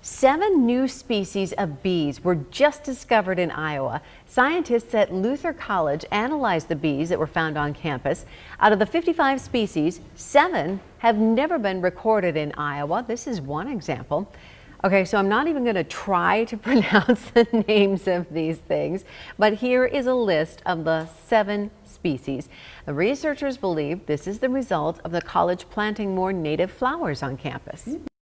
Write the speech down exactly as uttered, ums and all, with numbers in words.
Seven new species of bees were just discovered in Iowa. Scientists at Luther College analyzed the bees that were found on campus. Out of the fifty-five species, seven have never been recorded in Iowa. This is one example. Okay, so I'm not even going to try to pronounce the names of these things, but here is a list of the seven species. The researchers believe this is the result of the college planting more native flowers on campus.